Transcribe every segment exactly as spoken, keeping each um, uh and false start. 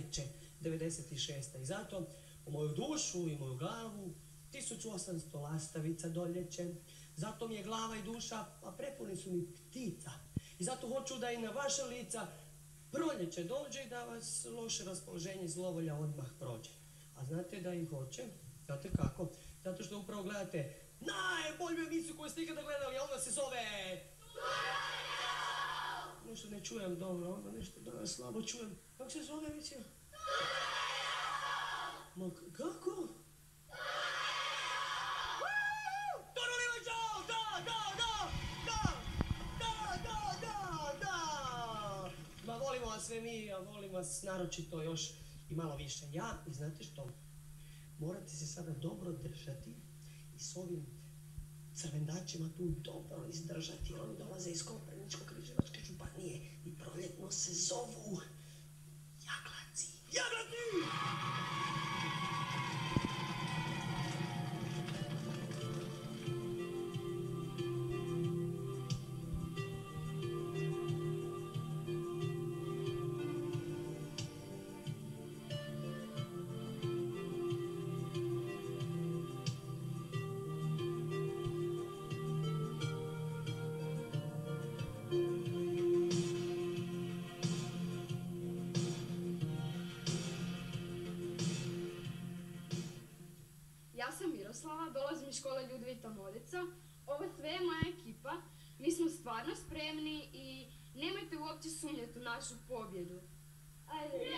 proljeće devedeset šeste. I zato u moju dušu i moju glavu tisuću osamsto lastavica doljeće. Zato mi je glava i duša, a prepuni su mi ptica. I zato hoću da i na vaša lica proljeće dođe i da vas loše raspoloženje i zlovolja odmah prođe. A znate da ih hoće? Znate kako? Zato što upravo gledate najbolju emisiju koju ste ikada gledali, a ona se zove... Nešto ne čujem dobro, onda nešto danas slabo čujem. Kako se zove emisija? Ma kako? Da, da, da, da, da, da, da, da. Ma volimo vas sve mi, a volim vas naročito još i malo više ja. I znate što? Morate se sada dobro držati i s ovim crvendačima tu dobro izdržati. Oni dolaze iz Koprivničko-križevačke županije i proljetno se zovu Jaglaci. Jaglaci! Ja sam Miroslava, dolazim iz škole Ljudevita Modica. Ovo sve je moja ekipa. Mi smo stvarno spremni i nemojte uopće sumnjati u našu pobjedu. Ajde!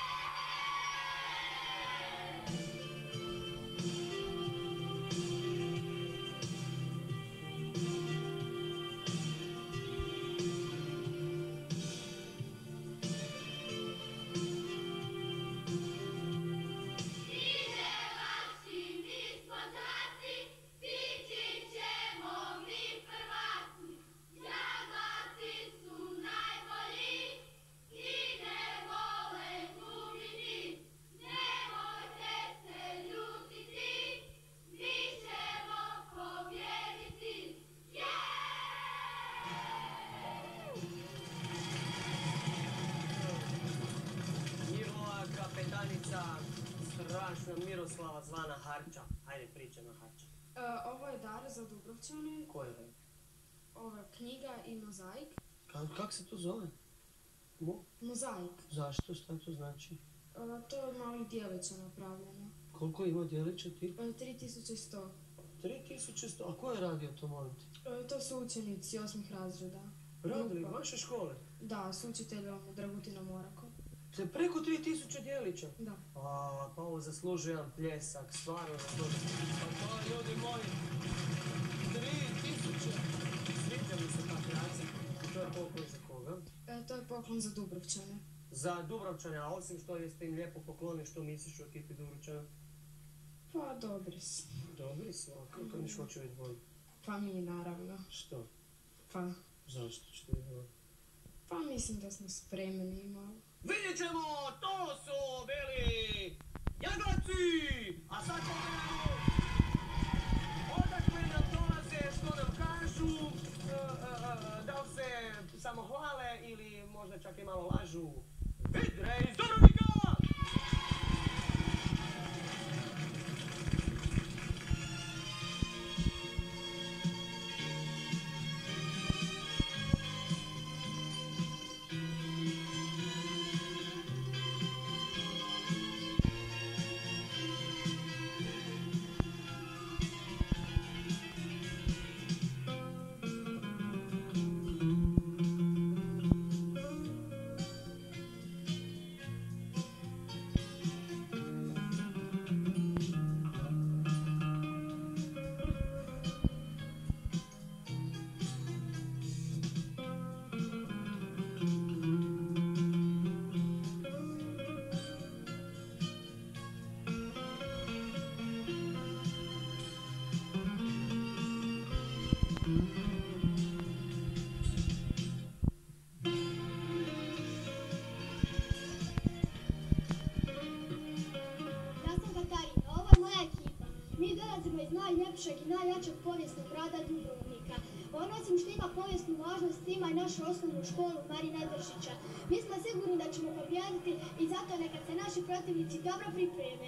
Strašna Miroslava zvana Harča. Hajde, priča na Harča. Uh, ovo je dar za Dubrovčane. Ko je to? Ovo je knjiga i mozaik. Ka kak se to zove? Mo? Mozaik. Zašto? Šta to znači? Uh, to je od malih dijelića napravljeno. Koliko ima dijelića ti? Uh, tri tisuće sto. tri tisuće sto? A ko je radio to, molim ti? Uh, to su učenici osmih razreda. Radili vaše škole? Da, s učiteljom Dragutinom Morakom. Se preko tri tisuće dijelića? Da. A, pa ovo zaslužuje jedan pljesak, stvarno zaslužuje. Pa to, ljudi moji, tri tisuće. Sviđa mi se ta kreacija. To je poklon za koga? E, to je poklon za Dubrovčane. Za Dubrovčane, a osim što jeste im lijepo pokloni, što misliš o ekipi Dubrovčana? Pa, dobri su. Dobri su, a kako mi što će biti bolji? Pa mi, naravno. Što? Pa. Zašto ćete biti bolji? Pa mislim da smo spremni malo. Vidjet ćemo, to su bili Jaglaci! A sad pogledamo odakle nam dolaze, što nam kažu, uh, uh, uh, da li se samo hvale ili možda čak i malo lažu. Vidre iz Dubrovnika! Najljepšeg i najjačeg povijesnog grada Dubrovnika. On osim što ima povijesnu važnost, ima i našu osnovnu školu Marina Držića. Mi smo sigurni da ćemo pobijediti i zato neka se naši protivnici dobro pripreme.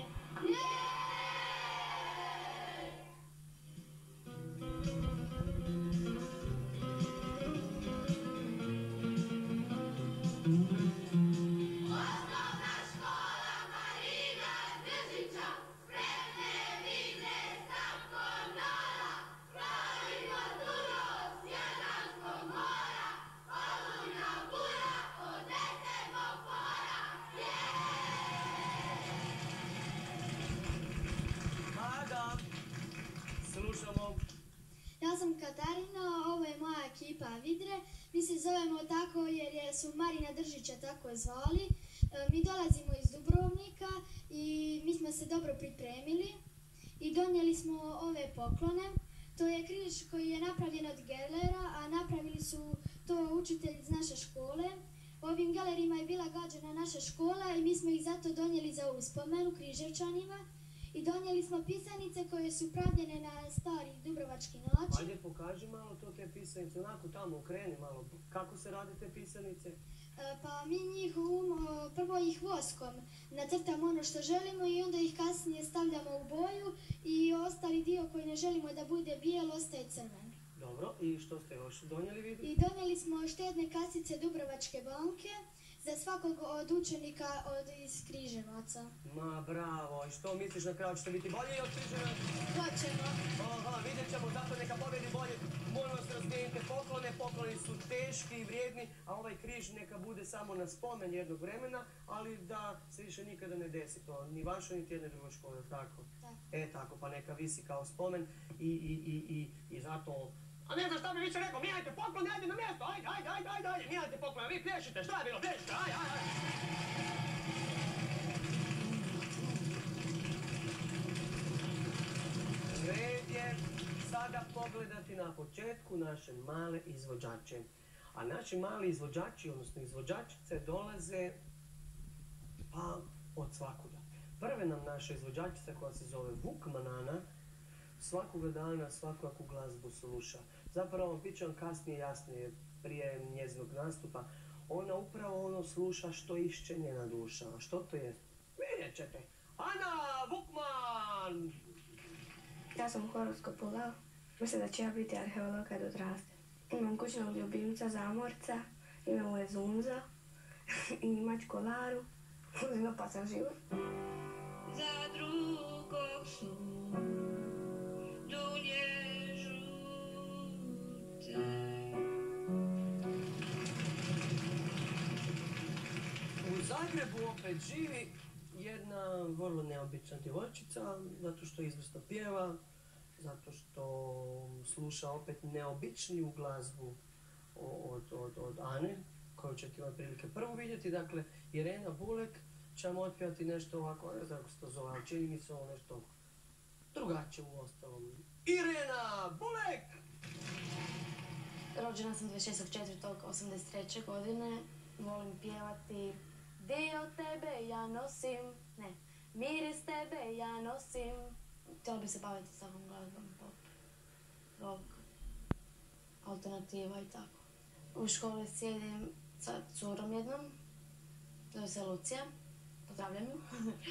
Ja sam Katarina, ovo je moja ekipa Vidre. Mi se zovemo tako jer je su Marina Držića tako zvali. Mi dolazimo iz Dubrovnika i mi smo se dobro pripremili i donijeli smo ove poklone. To je križ koji je napravljen od gelera, a napravili su to učitelji iz naše škole. Ovim gelerima je bila gađena naša škola i mi smo ih zato donijeli za uspomenu Križevčanima. I donijeli smo pisanice koje su pravljene na stari dubrovački način. Ajde, pokaži malo to te pisanice, onako tamo okreni malo. Kako se rade te pisanice? E, pa mi njih um, prvo ih voskom nacrtamo ono što želimo i onda ih kasnije stavljamo u boju i ostali dio koji ne želimo da bude bijel ostaje crven. Dobro, i što ste još donijeli vidu? I donijeli smo štedne kasice Dubrovačke banke za svakog od učenika od iz Križevaca. Ma bravo, i što misliš na kraju, ćete biti bolji od Križevaca? Hoćemo. Aha, vidjet ćemo, zato neka pobjedi bolje. Molim vas razmijenite poklone, pokloni su teški i vrijedni, a ovaj križ neka bude samo na spomen jednog vremena, ali da se više nikada ne desi to, ni vašoj, niti jedne drugoj škole, tako? Tako. E, tako, pa neka visi kao spomen i, i, i, i, i zato... A ne znam šta bi više rekao, mijenjajte poklone, ajde na mjesto, ajde, ajde, ajde, ajde, ajde, mijenjajte poklone, vi plješite, šta je bilo, plješite, ajde, ajde, ajde. Red je sada pogledati na početku naše male izvođače. A naši mali izvođači, odnosno izvođačice, dolaze pa od svakuda. Prve nam naša izvođačica koja se zove Vukmanana svakoga dana svakakvu glazbu sluša. Zapravo, bit će vam kasnije jasnije prije njezinog nastupa. Ona upravo ono sluša što išće njena duša. A što to je? Vidjet ćete. Ana Vukman! Ja sam u horoskopu Lav. Mislim da će ja biti arheolog kad odrastem. Imam kućnog ljubimca Zamorca, ime mu je Zunza i mačku Laru. Uzim opasan život. Za drugog su dunje žute. U Zagrebu opet živi jedna vrlo neobična djevojčica, zato što izvrsno pjeva, zato što sluša opet neobičniju glazbu od, od, od Ane, koju ćete imati prilike prvo vidjeti. Dakle, Irena Bulek će vam otpjevati nešto ovako, ne znam kako se to zove, ali čini mi se ovo nešto drugačije u ostalom. Irena Bulek! Rođena sam dvadeset šestog četvrtog osamdeset treće godine. Volim pjevati dio tebe ja nosim, ne, miris tebe ja nosim. Htjela bi se baviti s takvom glazbom, pop, rock, alternativa i tako. U školi sjedim sa curom jednom, zove se Lucija, pozdravljam ju.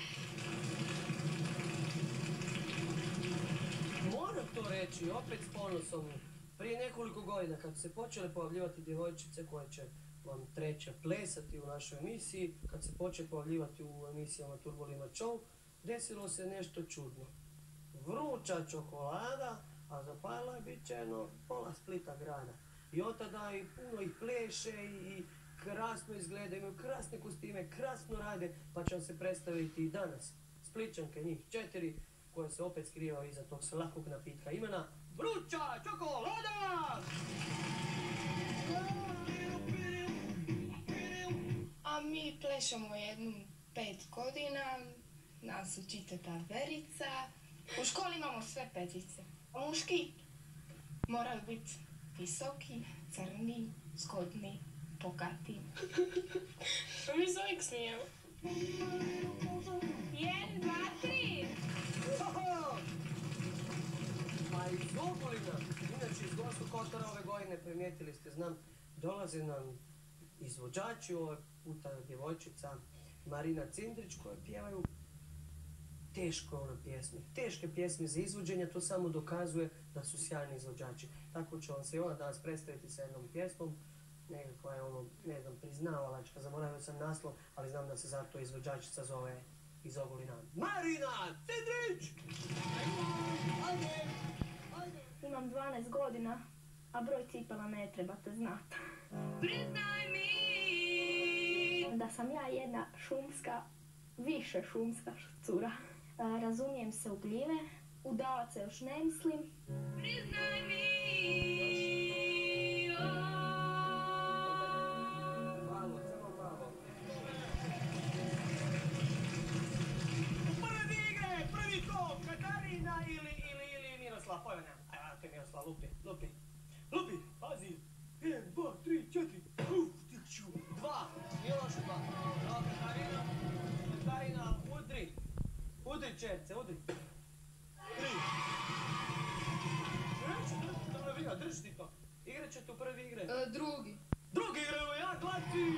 Moram to reći, opet s ponosom. Prije nekoliko godina kad su se počele pojavljivati djevojčice koje će vam treće plesati u našoj emisiji, kad se počne pojavljivati u emisijama Turbolima Show, desilo se nešto čudno. Vruća čokolada, a zapalila je bit će jedno pola Splita grada. I od tada i puno ih pleše i krasno izgleda, imaju krasne kostime, krasno rade, pa će vam se predstaviti i danas. Spličanke, njih četiri, koje se opet skrivaju iza tog slakog napitka imena Vruća čokolada! A mi plešemo jednu pet godina, nas uči teta Verica. U školi imamo sve petice. A muški moraju biti visoki, crni, zgodni, bogati. A mi se uvijek smijemo. Jedan, dva, tri! Pa iz Ogulina, inače iz Gorskog Kotara ove godine, primijetili ste, znam, dolaze nam izvođači, ovaj puta djevojčica Marina Cindrić, koje pjevaju teško ono pjesme. Teške pjesme za izvođenje, to samo dokazuje da su sjajni izvođači. Tako će vam se i ona danas predstaviti sa jednom pjesmom, nekakva je ono, ne znam, priznavalačka, zaboravio sam naslov, ali znam da se zato izvođačica zove iz Ogulina. Marina Cindrić! Imam dvanaest godina, a broj cipela ne trebate znati. Priznaj mi! Da sam ja jedna šumska, više šumska cura. E, razumijem se u gljive, udavat se još ne mislim. Priznaj mi! Malo, samo malo. Prvi igre, prvi kop, Katarina ili, ili, ili Miroslav, pojma nema. Ajde, to je Miroslav, lupi, lupi. Lupi, pazi. jedan, dva, tri, četiri. Uf, tikću. Dva, Miloš dva. Evo, Katarina, Katarina, udri. Udri, čerce, udri. Tri. Neću, drži, drži, drži, drži ti to. Igrat ćete u prvi igre. E, drugi. Drugi igre, evo ja, glasi!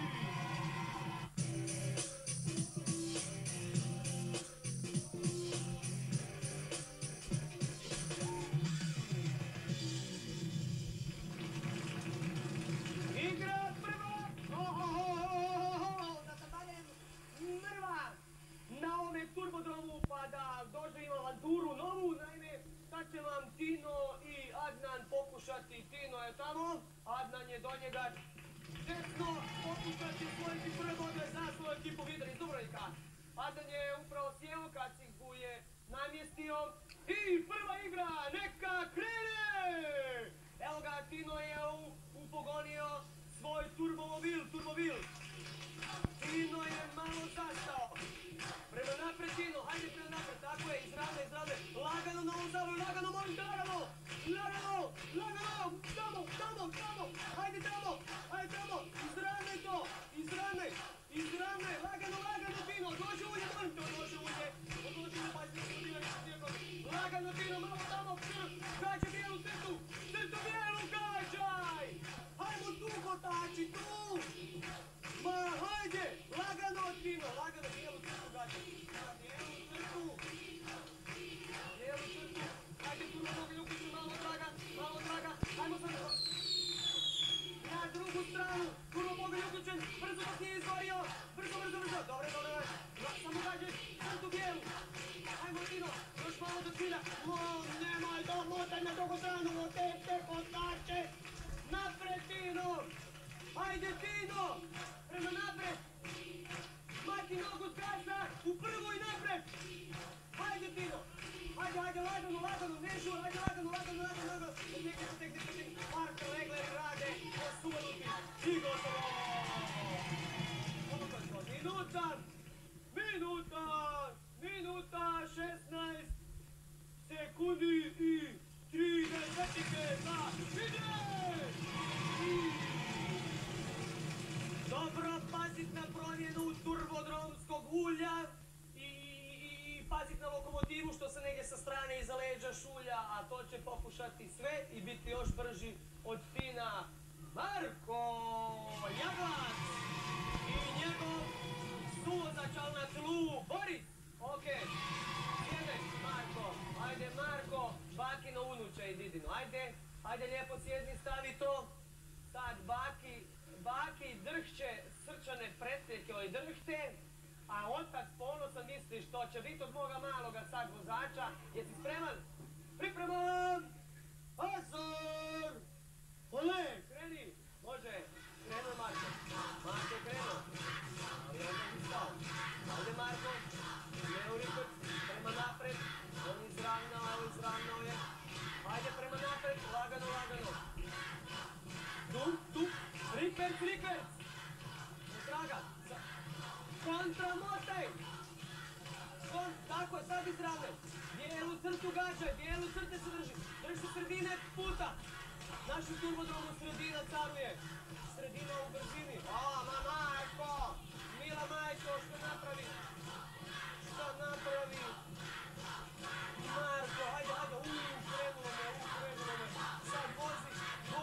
Igra prva! Ohohohohoho! Da se barem mrva na ovome turbodromu pa da doživimo avanturu novu. Naime, sad će vam Tino i Adnan pokušati. Tino je tamo, Adnan je do njega desno pokušati osvojiti prvo da zna svoju ekipu Vidra iz Dubrovnika. Adnan je upravo sjeo kad si gu je namjestio. I prva igra, neka krene! Evo ga, Tino je upogonio svoj turbomobil, turbobil. Tino je malo zastao. Prema napred, Tino, hajde prema napred, tako je, izravne, izravne. Lagano na ovom zavoju, lagano, možete, lagano! Lagano, lagano, tamo, tamo, tamo, hajde tamo, hajde tamo, izravne to, izravne, izravne, lagano, lagano, Tino, dođe ulje, molim te, dođe ulje, dođe ulje, pa je sve bilo i svijetlo. Lagano, Tino, malo tamo, gađa bijelu crtu, crtu bijelu gađaj! Hajmo tu, kotači, tu! Ma, hajde, lagano, Tino, lagano, bijelu crtu gađaj, bijelu crtu, bijelu crtu, hajde, tu mogu ljubicu, malo draga, malo draga, hajmo sad, na drugu stranu, turbo mogu uključen, brzo dok nije izgorio, brzo, brzo, brzo, dobre, dobre, dobre, samo gađaj, crtu bijelu, hajmo Tino, još malo do cilja, mo, nemoj to, motaj na drugu stranu, otete kotače, napred Tino, hajde Tino, prema napred, mati nogu s gasa, u prvu i napred, hajde Tino, hajde, hajde, lagano, lagano, ne žur, hajde, lagano, lagano, lagano, lagano, teknici, teknici, teknici, Marko Legler rade, osuvanuti, i gotovo! Ovo kad to, minuta, minuta, minuta, šesnaest sekundi i tri desetike za igre! Dobro, pazit na promjenu turbodromskog ulja i, i, i pazit na lokomotivu što se negdje sa strane iza leđa šulja, a to će pokušati sve i biti još brži od Tina. Marko Jaglac i njegov suvozač al na tlu, Boris, okej, sjedeš Marko, ajde Marko, bakino unuče i didino, ajde, ajde lijepo sjedni, stavi to, sad baki, baki drhće srčane pretljeke oj drhte, a otac ponosan misli što će biti od moga maloga sad vozača. Jesi spreman? Pripremam! Azor! Ole, kreni! Može, krenuo Marko. Marko je krenuo. Ali on je stao. Ajde Marko, ne u rikot, prema napred. On izravnao, evo izravnao je. Ajde prema napred, lagano, lagano. Tu, tu, rikverc, rikverc! Draga, kontramotaj! Kon, tako je, sad izravne. Bijelu crtu gađaj, bijelu crte se drži. Drži se sredine puta. Našu turbodromu sredina caruje. Sredina u brzini. A, ma Marko! Mila majko, što napravi? Što napravi? Marko, hajde, hajde, uuu, krenulo me, uuu, krenulo me. Sad vozi,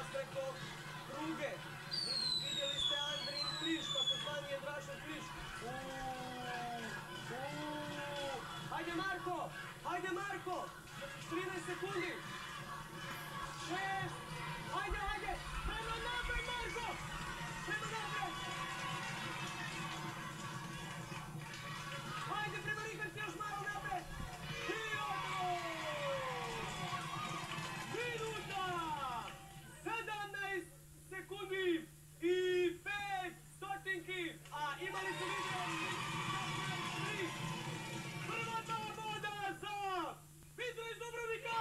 preko pruge. Vidjeli ste Andrin križ, kako zvani je Drašov križ. Uuuu, uuuu. Hajde Marko, hajde Marko, trinaest sekundi. Šest, hajde, hajde, prema napred Marko, prema napred. Hajde prema Rikarci još malo napred. I gotovo! Minuta, sedamnaest sekundi i pet stotinki, a imali su video tri. Prva naboda za Vidru iz Dubrovnika!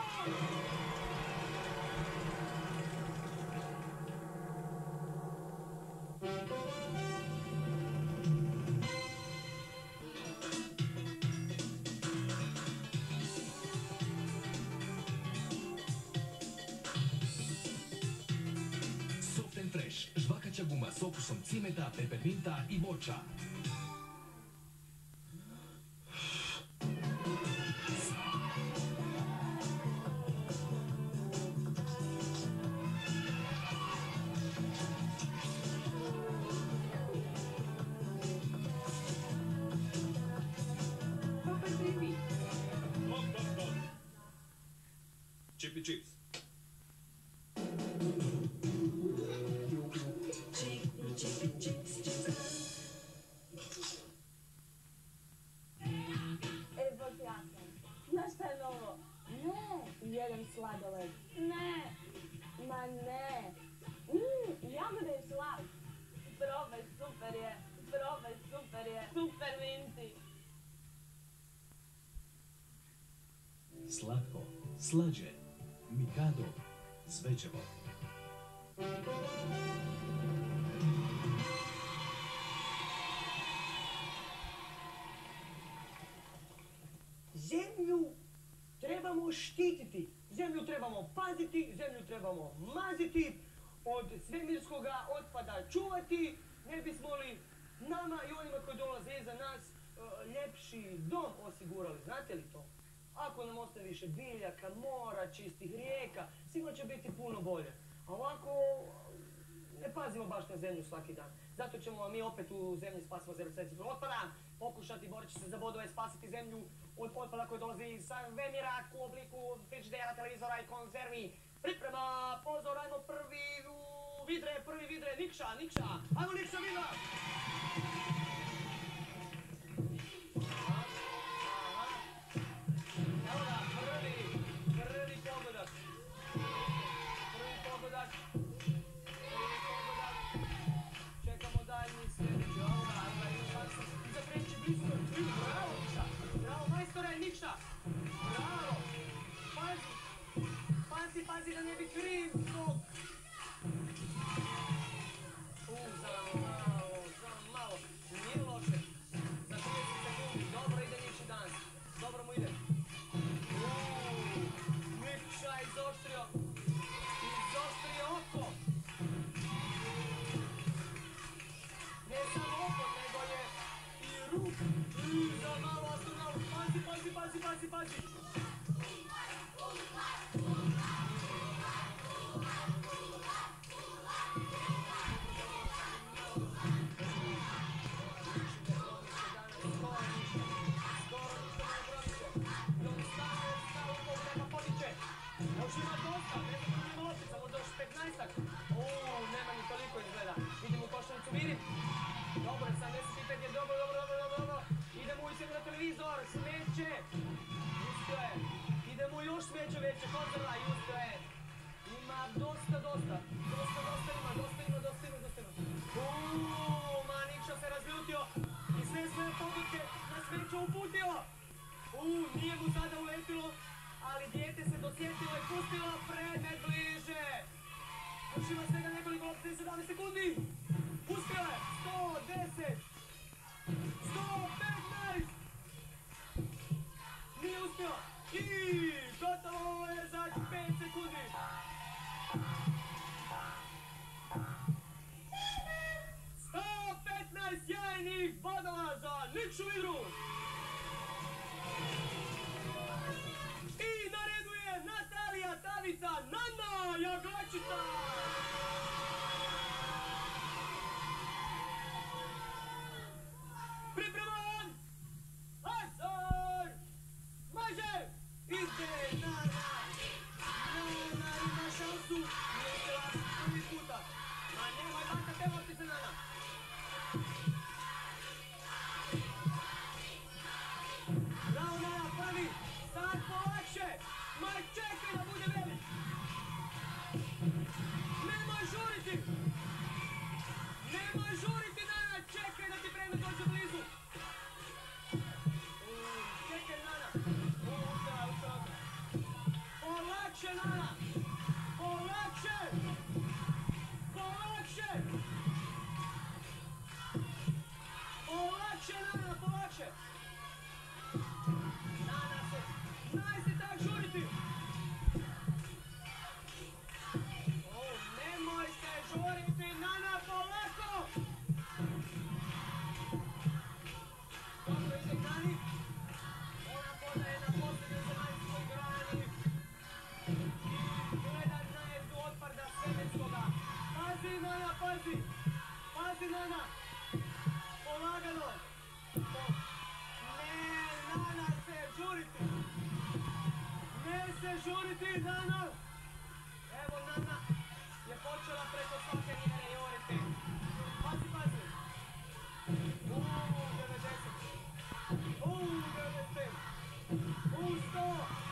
Soft and Fresh, žvakaća guma s okusom cimeta, peperminta i voća. Chippy chips. Evo ja sam. Znaš šta je novo? Ne. Jedan sladoled. Ne. Ma ne. Mm, jagode i slad. Probaj, super je. Probaj, super je. Super minti. Slatko, slađe, Mikado, Zvečevo. Zemlju trebamo štititi, zemlju trebamo paziti, zemlju trebamo maziti, od svemirskog otpada čuvati, ne bismo li nama i onima koji dolaze iza nas e, ljepši dom osigurali, znate li to? Ako nam ostane više biljaka, mora, čistih rijeka, sigurno će biti puno bolje. A ovako ne pazimo baš na zemlju svaki dan. Zato ćemo mi opet u zemlji spasimo zemlju sredstva otpada, pokušati boreći se za bodove spasiti zemlju od otpada koji dolazi iz svemira u obliku frižidera, televizora i konzervi. Priprema, pozor, ajmo prvi u vidre, prvi vidre, Nikša, Nikša, ajmo Nikša vidra! Evo da, prvi, prvi pogodak. Prvi pogodak. Prvi pogodak. Čekamo daljnji sljedeći. Evo da, daljnji šansu. Iza treći blisko. Bravo, Nikša. Bravo, majstore, Nikša. Bravo. Pazi. Pazi, pazi da ne bi kriv skok. U, za malo, za malo. Nije loše. Za trideset sekundi. Dobro ide Nikši danas. Dobro mu ide. Nikša izoštrio. Izoštrio oko. Ne samo oko, nego je i ruk. I za malo astronaut. Pazi, pazi, pazi, pazi, pazi. Još ima dosta, nema loptica, možda još petnaestak. Uuu, nema ni toliko izgleda. Vidim u košaricu, vidim. Dobro, sedamdeset pet je dobro, dobro, dobro, dobro, dobro. Idemo u na televizor, smeće. Uspio je. Idemo još smeće veće, konzerva i uspio je. Ima dosta, dosta. Dosta, dosta ima, dosta ima, dosta ima, dosta ima. Uuu, Manikša se razljutio i sve svoje pogutke na smeću uputio. Uuu, nije mu sada uletilo. Ali dijete se dosjetilo i pustilo predmet bliže. Još ima svega nekoliko loptica i sedamnaest sekundi. Uspio je. sto deset. sto petnaest. Nije uspio. I gotovo je za pet sekundi. sto petnaest jajnih bodova za Nikšu Vidru. I na redu je Natalija Tavica, Nana Jaglačica! Nana, pazi! Pazi, Nana! Polagano! Ne, Nana, se žuriti! Ne se žuriti, Nana! Evo, Nana je počela preko svake mjere joriti. Pazi, pazi! Uuu, devedeset! Uuu, devedeset pet! Uuu, sto!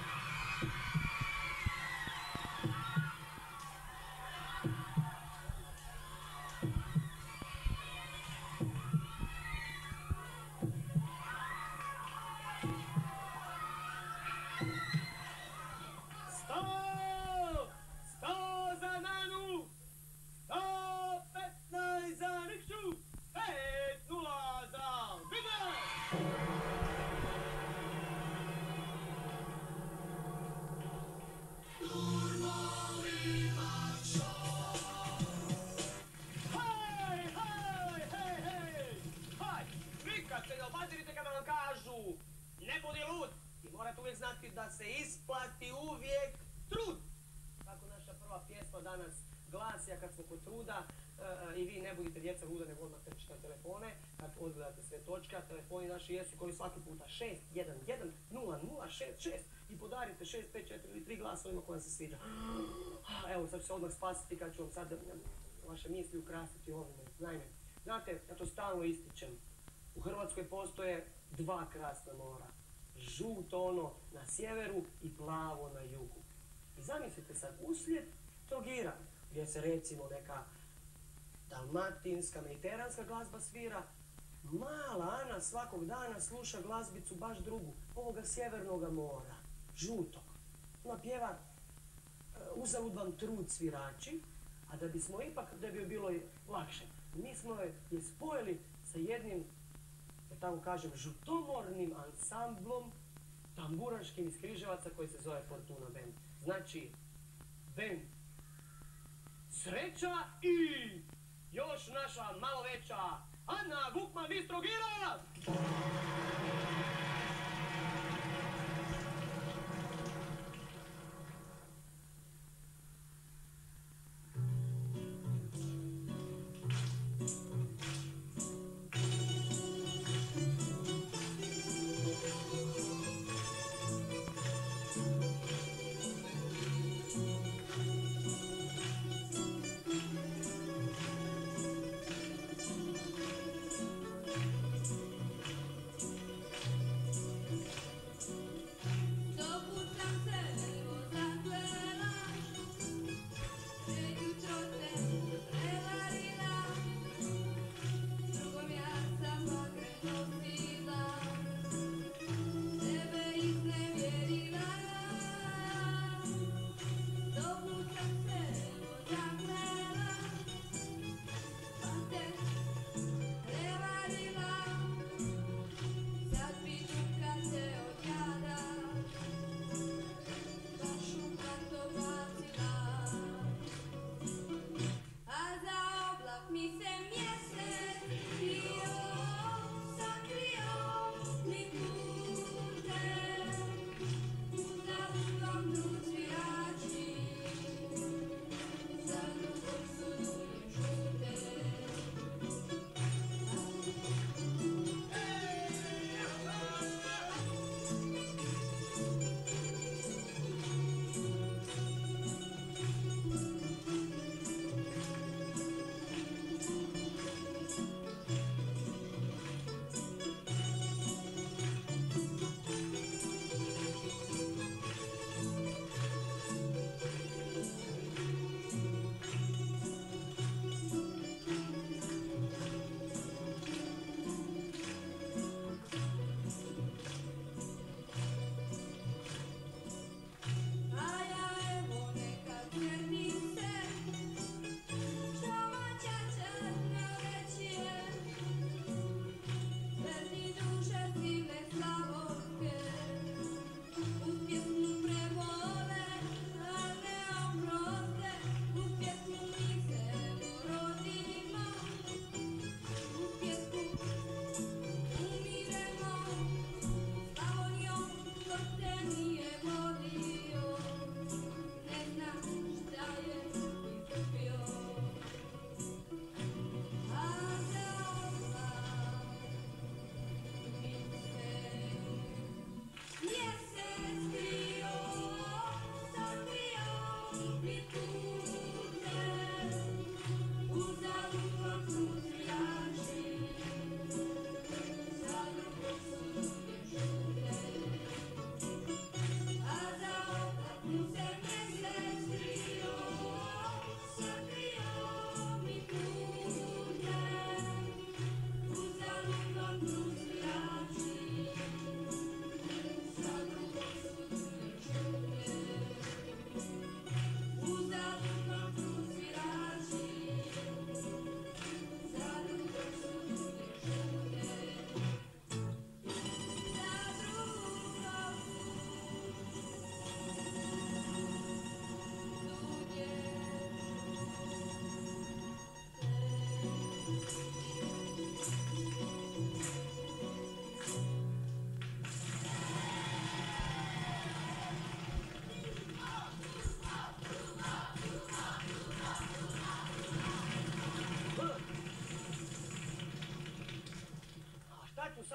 Znati da se isplati uvijek trud. Kako naša prva pjesma danas glasi, a kad smo kod truda, uh, i vi ne budite djeca luda, nego odmah trčite na telefone, kad odgledate sve točka, telefoni naši jesu koji svaki puta šest jedan jedan nula nula šest šest i podarite šest pet četiri ili tri glasovima koja se sviđa. Evo, sad ću se odmah spasiti kad ću vam sad vaše misli ukrasiti ovime. Naime, znate, ja to stalno ističem, u Hrvatskoj postoje dva krasna mora. Žuto ono na sjeveru i plavo na jugu. I zamislite sad, uslijed Trogira, gdje se recimo neka dalmatinska, mediteranska glazba svira, mala Ana svakog dana sluša glazbicu baš drugu, ovoga sjevernoga mora, žutog. Ona pjeva uh, uzalud vam trud svirači, a da bismo ipak, da bi joj bilo lakše, mi smo je spojili sa jednim, da tako kažem, žutomornim ansamblom tamburaškim iz Križevaca koji se zove Fortuna Band. Znači, band Sreća i još naša malo veća Ana Vukman iz Trogira!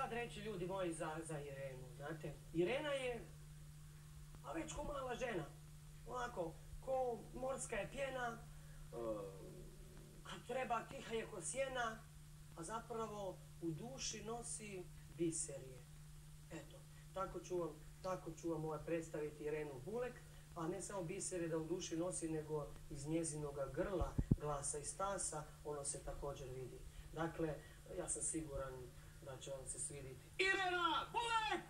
sad reći, ljudi moji, za, za Irenu, znate? Irena je, a već ko mala žena, ovako, ko morska je pjena, kad treba tiha je ko sjena, a zapravo u duši nosi biserije. Eto, tako ću vam, tako ću vam ovaj predstaviti Irenu Bulek, a ne samo biserije da u duši nosi, nego iz njezinoga grla, glasa i stasa, ono se također vidi. Dakle, ja sam siguran da će vam se svidjeti. Irena Bulek!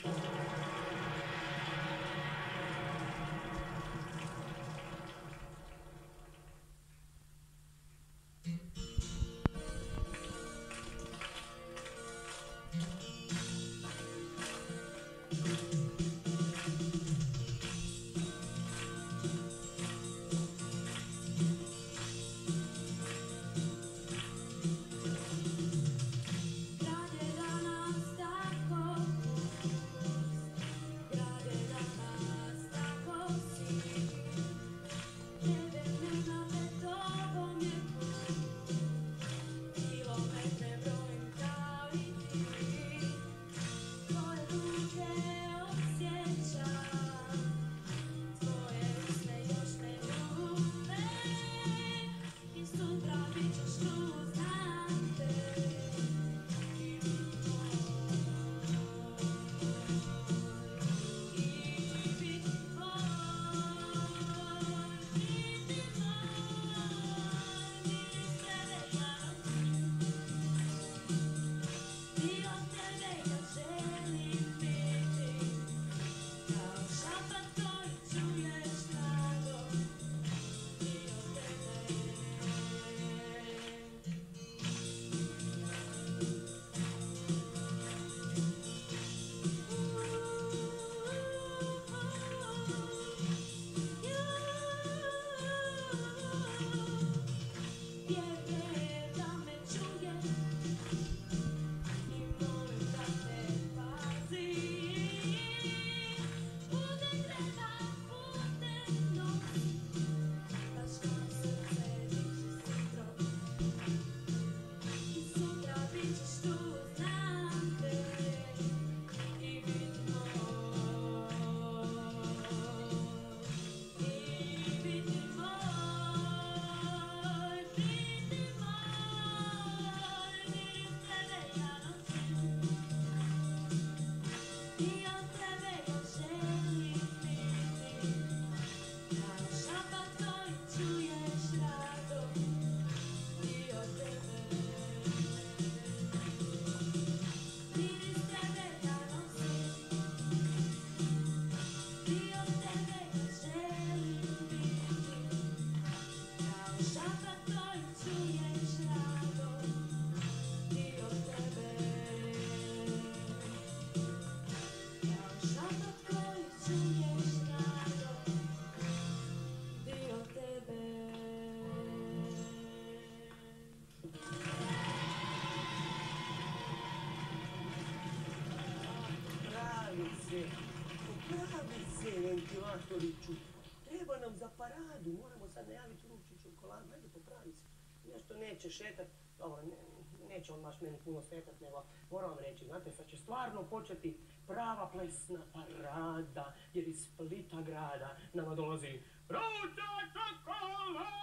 Ventilatoriću, treba nam za paradu, moramo sad najaviti Rupčiću čokoladu, ajde popravi se, nešto neće šetat, dobro, ne, neće on baš meni puno šetat, nego moram vam reći, znate, sad će stvarno početi prava plesna parada, jer iz Splita grada nama dolazi Ruča čokolada!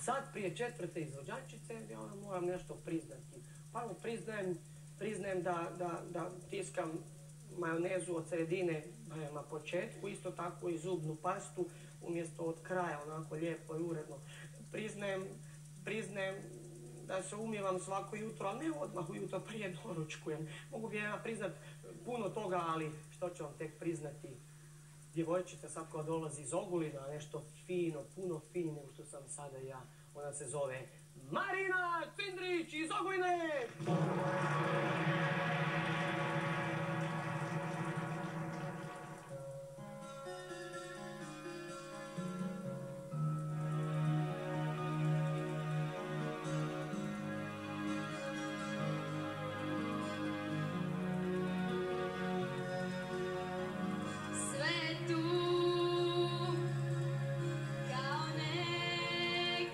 sad prije četvrte izvođačice ja ono moram nešto priznati. Pa evo priznajem, priznajem da, da, da tiskam majonezu od sredine na početku, isto tako i zubnu pastu umjesto od kraja, onako lijepo i uredno. Priznajem, priznajem da se umijevam svako jutro, ali ne odmah ujutro prije doručkujem. Mogu bi ja priznat puno toga, ali što ću vam tek priznati? Djevojčica sad koja dolazi iz Ogulina, nešto fino, puno finije nego što sam sada ja. Ona se zove Marina Cindrić iz Oguline!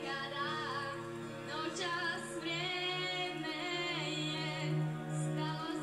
Stalo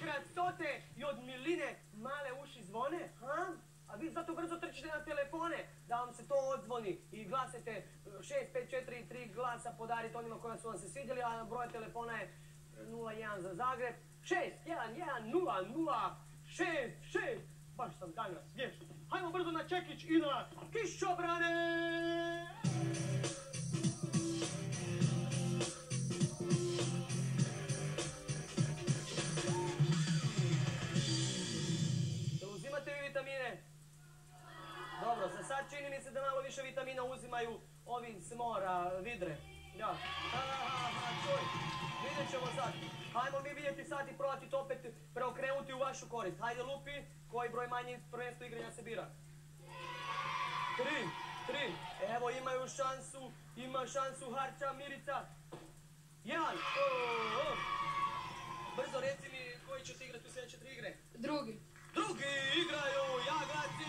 krasote i od miline male uši zvone, ha? A vi zato brzo trčite na telefone da vam se to odzvoni i glasite šest pet četiri tri glasa podarite onima koja su vam se svidjeli, a broj telefona je nula jedan za Zagreb, šest jedan jedan nula nula šest šest. Baš sam danas vješt. Hajmo brzo na čekić i na kišobrane! Uzimate vi vitamine? Dobro, za sad čini mi se da malo više vitamina uzimaju ovi s mora, vidre. Ja. Aha, čuj, vidjet ćemo sad. Hajmo mi vidjeti sad i probati to opet preokrenuti u vašu korist. Hajde lupi, koji broj manji prvenstvo igranja se bira? Tri, tri. Evo imaju šansu, ima šansu Harča, Mirica. Jedan. Oh, oh. Brzo reci mi koji će se igrati u sljedeće tri igre. Drugi. Drugi igraju Jaglaci.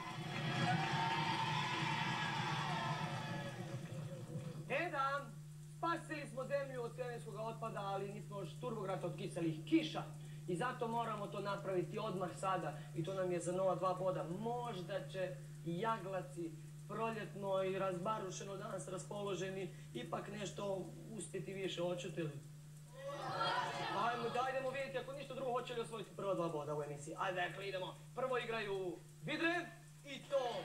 Jedan. Spasili smo zemlju od svemirskog otpada, ali nismo još turbograd od kiselih kiša. I zato moramo to napraviti odmah sada. I to nam je za nova dva boda. Možda će Jaglaci proljetno i razbarušeno danas raspoloženi ipak nešto uspjeti više, hoćete li? Ajmo, dajdemo vidjeti, ako ništa drugo, hoće li osvojiti prva dva boda u emisiji. Ajde, dakle, idemo. Prvo igraju vidre i to...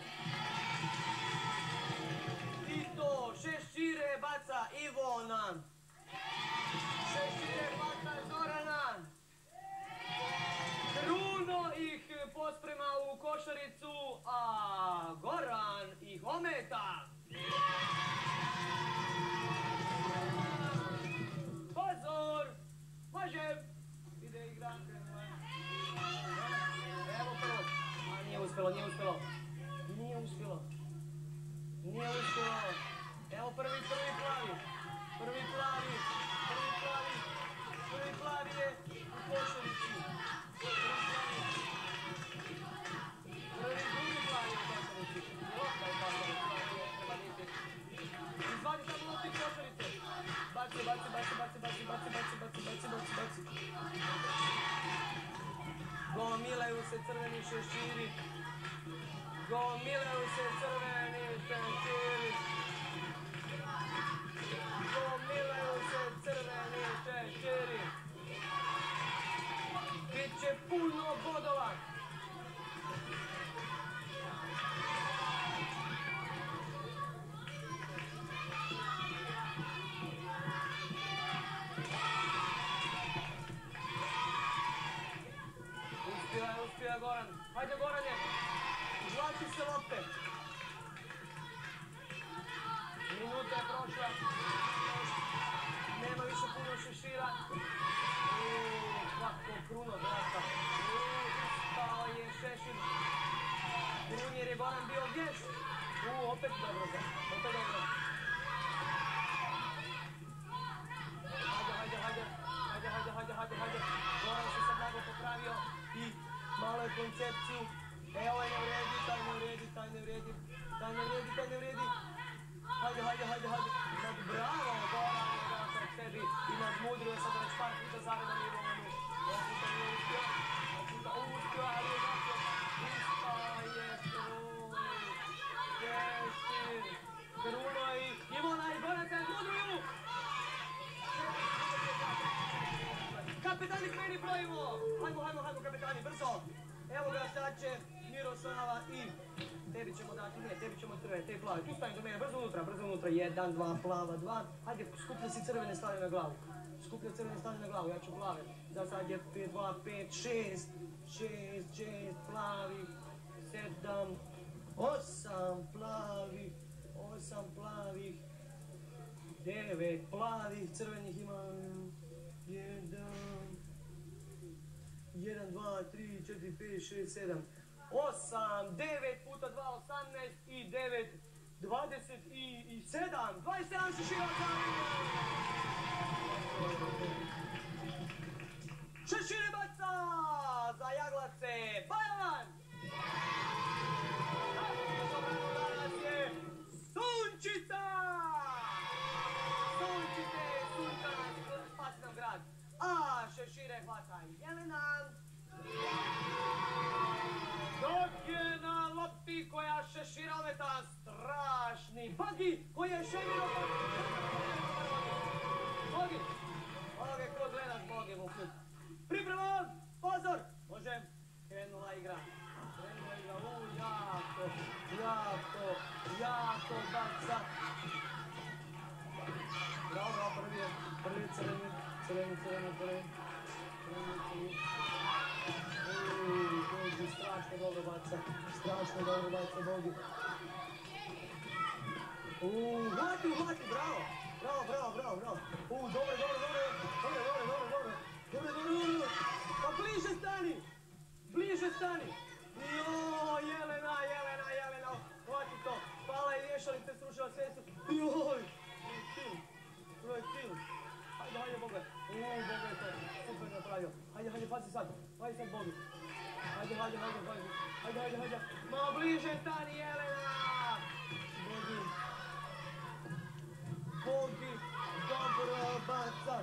I to šešire baca Ivona. Šešire baca Zorana. Kruno ih posprema u košaricu, a Goran ih ometa. Pozor! Može! Ide igra. Evo prvo. A nije uspjelo, nije uspjelo. Nije uspjelo. Nije uspjelo. Evo prvi, prvi plavi. Prvi plavi. Prvi plavi. Prvi plavi je u košarici. Prvi plavi. Prvi drugi plavi je u košarici. Lopta je tako. Treba niti. Izvadi samo lopti košarice. Baci, baci, baci, baci, baci, baci, baci, baci, baci, baci, baci. Gomilaju se crveni šeširi. Gomilaju se crveni šeširi. Gomilaju se crveni šeširi. Biće puno bodova. Uspija, uspija Goran. Hajde Gorane, izvlači se lopte. Minuta je prošla. Nema više puno šešira. Uuu, kako Kruno vrata. Uuu, ispao je šešir. Krun jer je Goran bio vješt. Uuu, opet dobro za. Opet dobro. Hajde, hajde, hajde. Hajde, hajde, hajde, hajde, hajde. Goran se sad blago popravio i malo je koncepciju. Evo je ne vredi, taj ne vredi, taj ne vredi. Taj ne vredi, taj ne vredi. Hajde, hajde, hajde, hajde. Nad bravo, Goran je dao se sebi i nadmudrio sam već par puta zaredom i Ivonu. Ovo puta nije uspio. Ovo puta uspio, ali je dakle. Ispao je Kruni. Šešir. Kruno i Ivona i Goran se nadmudruju. Kapetani, kreni brojimo! Hajmo, hajmo, hajmo, kapetani, brzo! Evo ga, sad će Miroslava i... Tebi ćemo dati, ne, tebi ćemo crvene, te plave. Tu stavim do mene, brzo unutra, brzo unutra. Jedan, dva, plava, dva. Hajde, skuplja si crvene, stavi na glavu. Skuplja crvene, stavi na glavu, ja ću plave. Za sad je pet, dva, pet, šest. Šest, šest, plavi. Sedam, osam plavih. Osam plavih. Devet plavih, crvenih ima... Jedan, jedan, dva, tri, četiri, pet, šest, sedam, osam, devet puta dva, osamnaest i devet, dvadeset i sedam, dvadeset sedam šešira Šešire baca za Jaglace, Bajan! Danas je Sunčica! Sunčice, sunčana, spasi nam grad. A šešire hvata Jelena. je Šemiro! Bogi! Bogi, ko gledaš Bogi mu ključ? Pripremom! Pozor! Može? Krenula igra. Krenula igra, u, jako, jako, jako baca. Bravo, bravo, prvi je, prvi crveni, crveni, crveni, prvi. Crveni, crveni. Uuu, Bogi, strašno dobro baca, strašno dobro baca Bogi. Uuu, hvati, hvati, bravo, bravo, bravo, bravo, bravo. Uuu, dobro, dobro, dobro, dobro, dobro, dobro, dobro, dobro, dobro, dobro. Pa bliže stani, bliže stani. Joj, Jelena, Jelena, Jelena, hvati to. Pala je vješalica, srušila svesu. Joj, til, projektil. Hajde, hajde, Boga. Uuu, Boga je to, super napravio. Hajde, hajde, pazi sad, hajde sad Bogi. Hajde, hajde, hajde, hajde, hajde, hajde, hajde. Malo bliže stani, Jelena. Bogi. Bogi, dobro baca.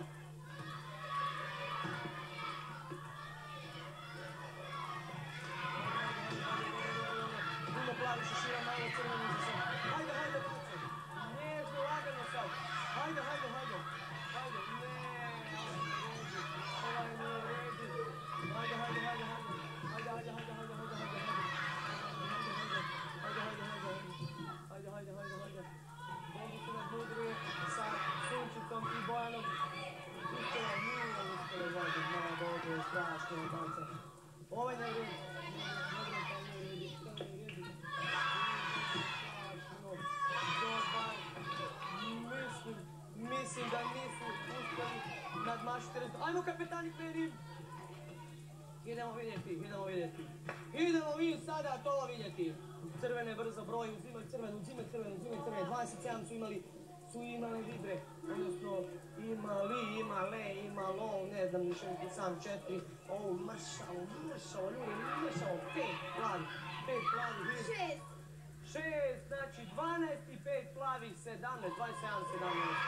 Puno plavi šešira, malo crveni za sad. Hajde, hajde, baca. Nježno, lagano sad. Hajde, hajde, hajde. Hajde, ne, ovaj ne uredi. Hajde, hajde, hajde, hajde. Hajde, hajde, hajde, hajde, hajde, hajde, hajde. Hajde, hajde, hajde, hajde. Hajde, hajde, hajde, hajde. Bogi se nadmudruje sa Sunčicom i Bojanom. Uspjela, nije uspjela zajedno, zna Bogi, strašno baca. Ovaj ne uredi. Ne uredi, pa ne uredi, šta ne uredi. Strašno, dobar. Mislim, mislim da nisu uspjeli nadmašiti rezultat. Ajmo kapetani Perin! Idemo vidjeti, idemo vidjeti. Idemo mi sada to vidjeti. Crvene brzo broj, uzimaju crvenu, uzimaju crvenu, uzimaju crvene. dvadeset sedam su imali, su imali vidre. Odnosno, imali, imale, imalo, ne znam, više sam četiri. O, mršavo, mršavo, ljudi, mršavo. Pet plavi, pet plavi. Šest. Šest, znači dvanaest i pet plavi, sedamnaest, dvadeset sedam, sedamnaest.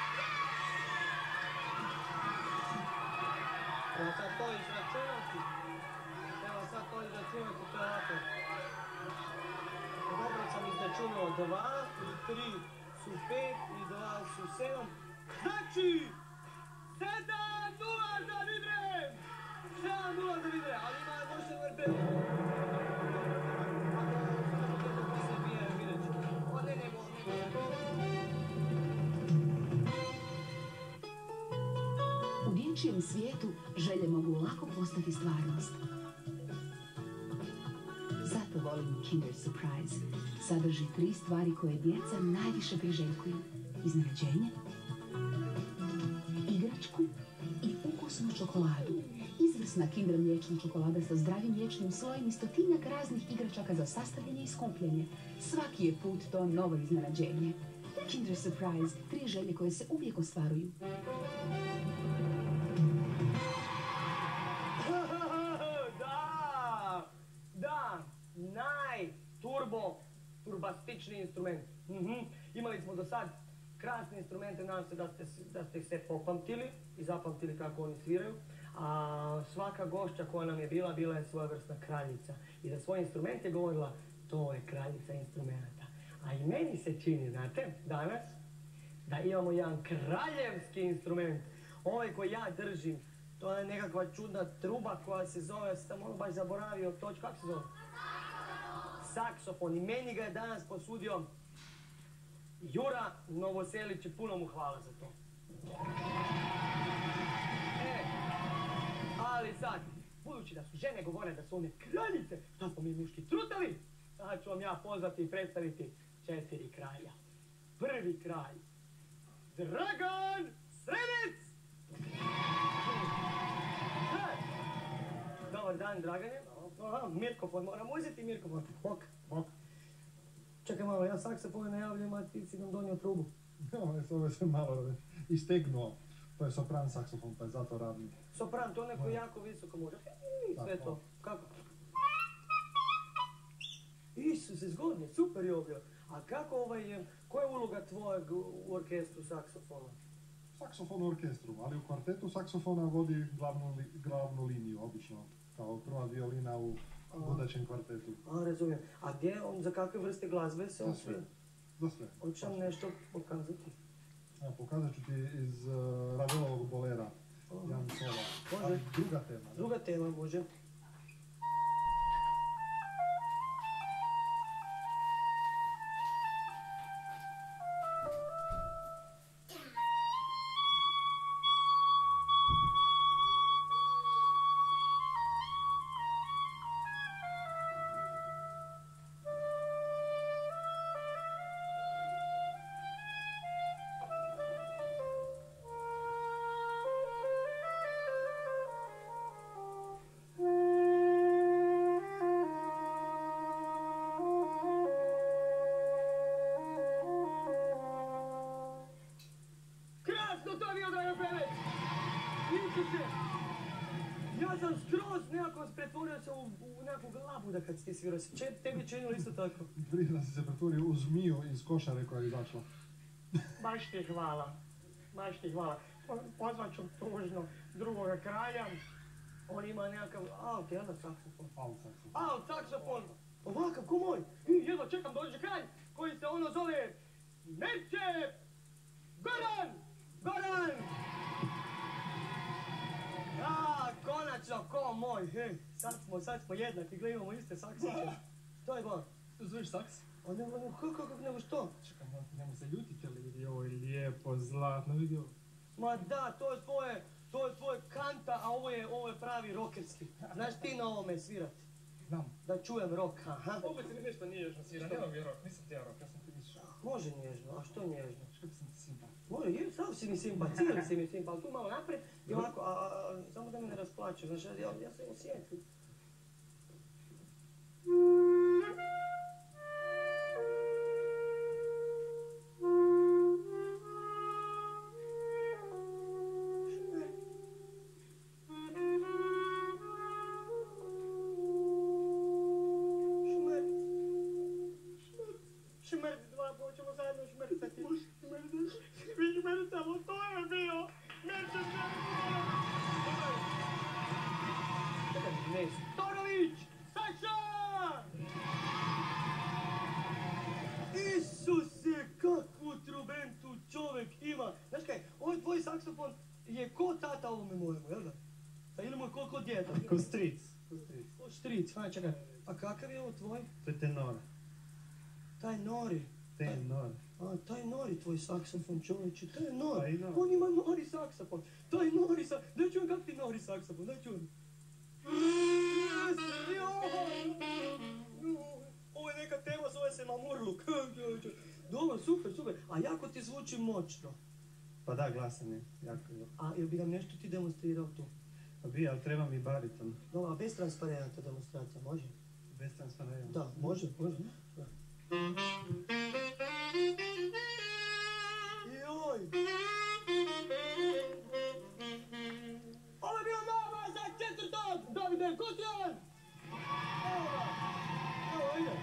Treba sad to izračunati. Treba sad to izračunati, to je ovako. Dobro sam izračunao dva i tri su pet i dva su sedam. Znači, sedam nula za Vidre! sedam nula za Vidre, ali ima možete vrte. U dječjem svijetu želje mogu lako postati stvarnost. Zato volim Kinder Surprise. Sadrži tri stvari koje djeca najviše priželjkuju. Iznenađenje, igračku i ukusnu čokoladu. Izvrsna Kinder mliječna čokolada sa zdravim mliječnim slojem i stotinjak raznih igračaka za sastavljanje i skupljanje. Svaki je put to novo iznenađenje. Kinder Surprise, tri želje koje se uvijek ostvaruju. Da, da, naj-turbo, turbastični instrument. Mm-hmm. Imali smo do sad krasne instrumente, nadam se da ste, da ste ih sve popamtili i zapamtili kako oni sviraju. A svaka gošća koja nam je bila, bila je svojevrsna kraljica. I za svoj instrument je govorila, to je kraljica instrumenta. A i meni se čini, znate, danas, da imamo jedan kraljevski instrument. Ovaj koji ja držim, to je nekakva čudna truba koja se zove, sam ono baš zaboravio, toč, kako se zove? Saksofon. I meni ga je danas posudio Jura Novoselić i puno mu hvala za to. E, ali sad, budući da su žene govore da su one kraljice, da smo mi muški trutovi, sad ću vam ja pozvati i predstaviti četiri kralja. Prvi kralj, Dragan Sredec! Hey. Dobar dan, Dragane. Aha, mirkofon, moram uzeti mirkofon. Bok, bok. Čekaj malo, ja saksofon najavljam, a ti si nam donio trubu. No, ovo se malo istegnuo. To je sopran saksofon, pa je zato radni. Sopran, to neko jako visoko može. I sve to. Kako? Isuse, zgodno, super je ovdje. A kako ovaj, koja je uloga tvojeg u orkestru saksofona? Saksofon u orkestru, ali u kvartetu saksofona vodi glavnu, li, glavnu liniju, obično. Kao prva violina u budućem kvartetu. A, razumijem. A gdje on, za kakve vrste glazbe se osvija? Za sve. Hoćem nešto pokazati. Evo, pokazat ću ti iz uh, Ravelovog bolera. Jan Sola. Može. A druga tema. Ne? Druga tema, može. Ja sam skroz nekako pretvorio se u, u nekakvu glabuda kad si ti svirao. Če, tebi činilo isto tako? Prije da si se pretvorio u zmiju iz košare koja je izašla. Baš ti hvala. Baš ti hvala. Po, pozvat ću tužno drugoga kraja. On ima nekakav alt, jel da, saksofon? Alt saksofon. Alt saksofon! Ovakav, ko moj! I jedva čekam dođe kraj koji se ono zove Merče Goran! Goran! A, konačno, ko moj, hej, sad smo, sad smo jednaki, gledaj, imamo iste saksiće. Što je bo? Što zoveš saks? A ne, ne, kako, kako, nego što? Čekaj, nemoj se ljutiti, ali vidi, ovo je lijepo, zlatno, vidi ovo. Ma da, to je tvoje, to je tvoje kanta, a ovo je, ovo je pravi rokerski. Znaš ti na ovome svirati? Znam. Da čujem rock, aha. Ovo se mi nešto nježno svira, nema mi rock, nisam ti ja rock, ja sam ti više. Može nježno, a što nježno? Što sam ti simpa? Može, je, sam si mi simpa, cijeli si mi simpa, ali tu malo naprijed i ovako, a, a, a, samo da me ne rasplaću, znaš, ja, ja se osjetim. Nestorović! Saša! Isuse, kakvu trubentu čovjek ima! Znaš kaj, ovaj tvoj saksofon je ko tata ovome mojemu, jel da? Pa ili moj ko, ko djeda? Ko stric. Ko stric. Ko stric, hajde čekaj. A kakav je ovo tvoj? To je tenor. Taj Nori. Tenor. A, taj Nori tvoj saksofon, čovječe, to je Pa i Nori. Nori. On ima Nori saksofon. Taj Nori saksofon. Daj čujem kak ti Nori saksofon, daj čujem. Ovo je neka tema, zove se Mamurluk. Dobro, super, super. A jako ti zvuči moćno. Pa da, glasan je, jako je. A jel bi nam nešto ti demonstrirao tu? Pa bi, ali treba mi bariton. Dobro, a bez transparenta demonstracija, može? Bez transparenta. Da, može, može. Da. Joj! Ovo je bio nama za četvrtog! Davide Kutrijan! Evo ga! Evo ide!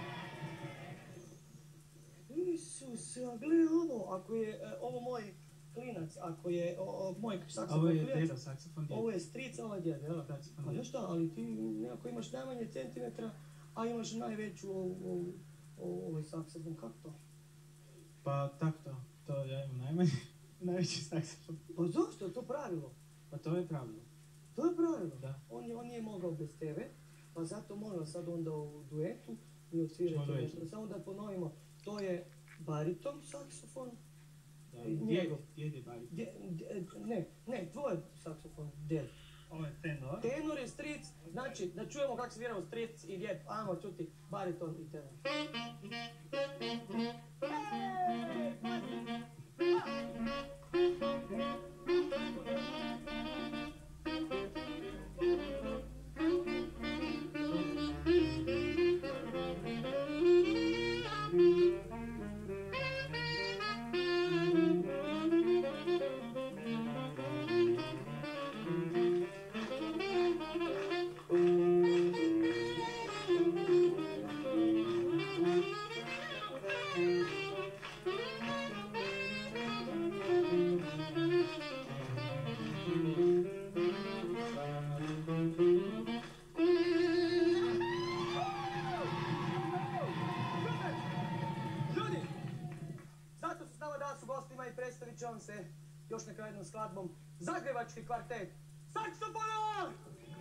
Isuse, a gle ovo, ako je e, ovo moj klinac, ako je o, o, moj saksofon Ovo je klinac, deda, saksofon djeda. ovo je stric, a ovo je djed, jel? Saksofon A djeda. znaš šta, ali ti nekako imaš najmanje centimetra, a imaš najveću ovu, ovu, ovu, ovaj saksofon, kako to? Pa tako to, to ja imam najmanji, najveći saksofon. Pa zašto je to pravilo? Pa to je pravilo. To je pravilo. Da. On, je, on nije mogao bez tebe, pa zato molim sad onda u duetu i Ćemo odsvirati duetu. nešto. Samo da ponovimo, to je bariton saksofon, Da, I djed, njegov. djed je bariton. dje, dje, ne, ne, tvoj saksofon, djed. Ovo je tenor. Tenor je stric, znači da čujemo kako sviramo stric i djed, ajmo čuti bariton i tenor. predstavit će vam se još na kraju jednom skladbom Zagrebački kvartet. Saksofona!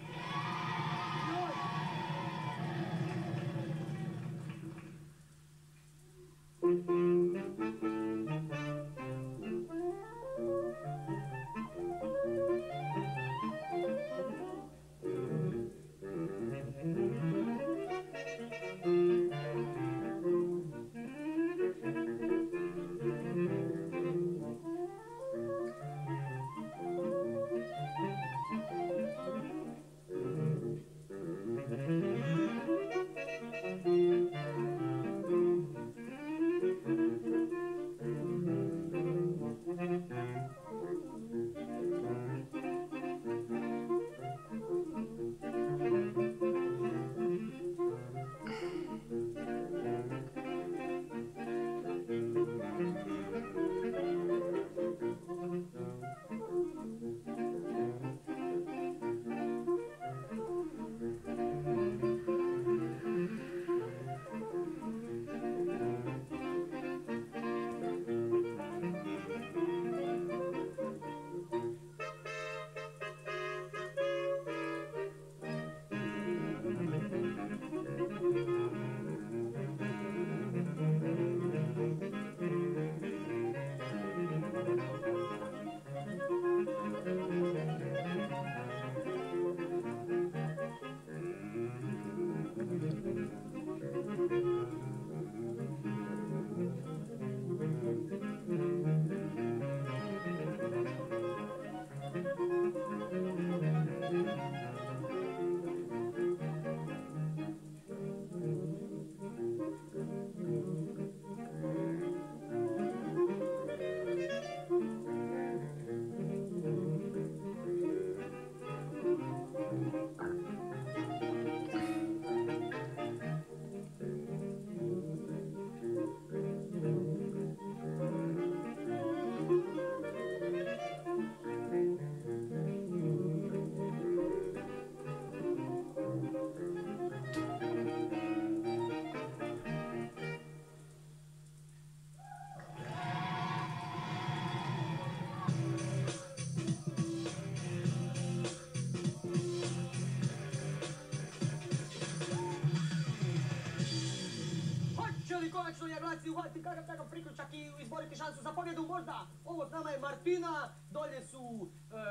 Konačno je Jaglaci uhvatiti kakav takav priključak i izboriti šansu za pobjedu možda. Ovo s nama je Martina, dolje su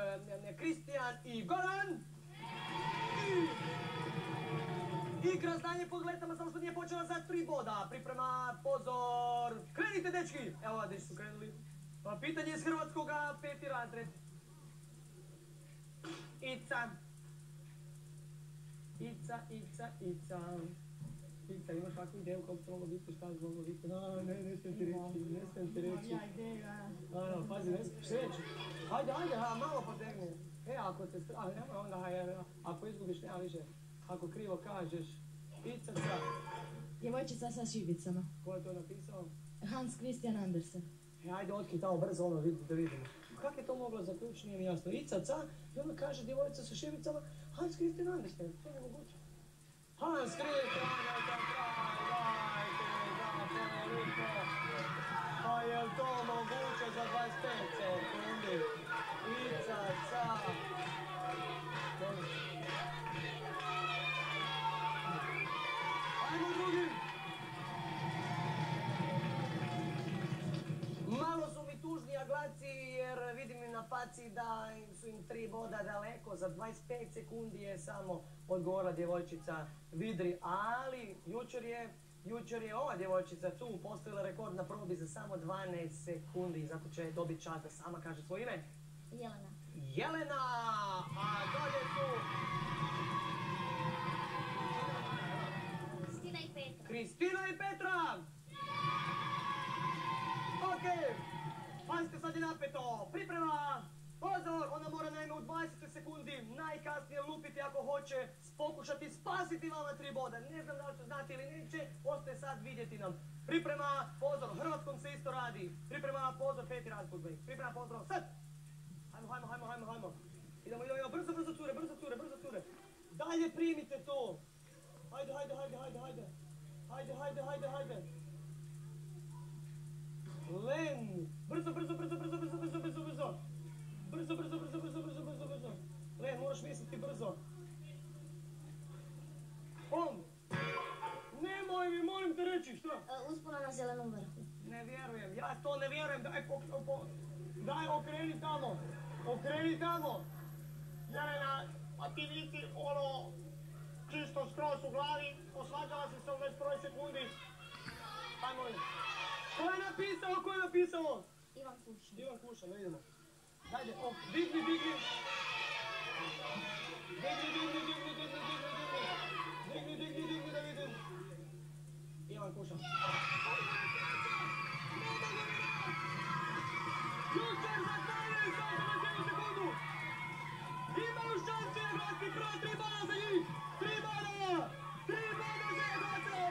e, Kristijan i Goran. I igra znanje pod letama, samo što nije počela za tri boda. Priprema, pozor, krenite dečki! Evo, dečki su krenuli. Pa pitanje iz hrvatskoga, peti razred. Ica. Ica, Ica, Ica. Ica, imaš kakvu ideju kako to moglo biti, šta bi moglo biti? No, ne, ne smijem ti reći, ne smijem ti reći. Moja ideja. Ano, pazi, ne smiješ reći. Hajde, hajde, ha, malo potegni. E, ako te strah, nema onda, hajde, ako izgubiš, nema više. Ako krivo kažeš, Ica, ca. Djevojčica sa šibicama. Ko je to napisao? Hans Christian Andersen. E, hajde, otki tamo brzo ono, vidite da vidimo. Kako je to moglo zaključiti, nije mi jasno. Ica, ca, i onda kaže djevojčica sa šibicama, Hans Christian Andersen, to je moguće. Hans Christian Andersen, pa je li to moguće za dvadeset pet sekundi? Ica, ca. Ajmo drugi. Malo su mi tužni Jaglaci jer vidim im na faci da su im tri boda daleko. Za dvadeset pet sekundi je samo odgovorila djevojčica Vidri, ali jučer je Jučer je ova djevojčica tu postavila rekord na probi za samo dvanaest sekundi, zato će dobiti čast da sama kaže svoje ime. Jelena. Jelena! A dolje su... Kristina i Petra. Kristina i Petra! Okej, pazite, sad je napeto. Priprema! Pozor, ona mora naime u dvadeset sekundi najkasnije lupiti ako hoće pokušati spasiti vama tri boda. Ne znam da li ću znati ili neće, ostaje sad vidjeti nam. Priprema, pozor, hrvatskom se isto radi. Priprema, pozor, peti razput. Priprema, pozor, sad! Hajmo, hajmo, hajmo, hajmo, hajmo. Idemo, idemo, brzo, brzo cure, brzo cure, brzo cure. Dalje primite to. Hajde, hajde, hajde, hajde, hajde. Hajde, hajde, hajde, hajde. Len! Brzo, brzo, brzo, brzo, brzo, brzo, brzo, brzo. Brzo, brzo, brzo, brzo, brzo, brzo, brzo. Len, moraš misliti brzo. On! Nemoj mi, molim te reći, šta? Uspona na zelenom vrhu. Ne vjerujem, ja to ne vjerujem, daj, po, po, daj okreni tamo, okreni tamo. Jelena, a ti vidi ono, čisto skroz u glavi, osvađala si se u već prvoj sekundi. Aj molim. Ko je napisao, ko je napisao? Ivan Kušan. Ivan Kušan, ne idemo. Dajde, o, digni, digni. Digni, digni, digni, digni, digni, digni. Digni, digni, digni, da vidim. Ivan Kušan. Jučer za dalje i sad za jednu sekundu. Imaju šanci na glasni prva, tri bada za njih. Tri bada! Tri bada za jednace!